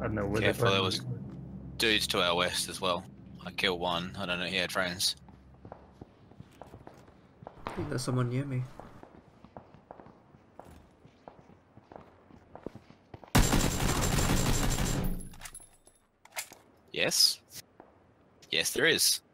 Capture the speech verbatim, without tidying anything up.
don't know where Careful, they're there was dudes to our west as well. I killed one. I don't know. He had friends. I think there's someone near me. Yes. Yes, there is.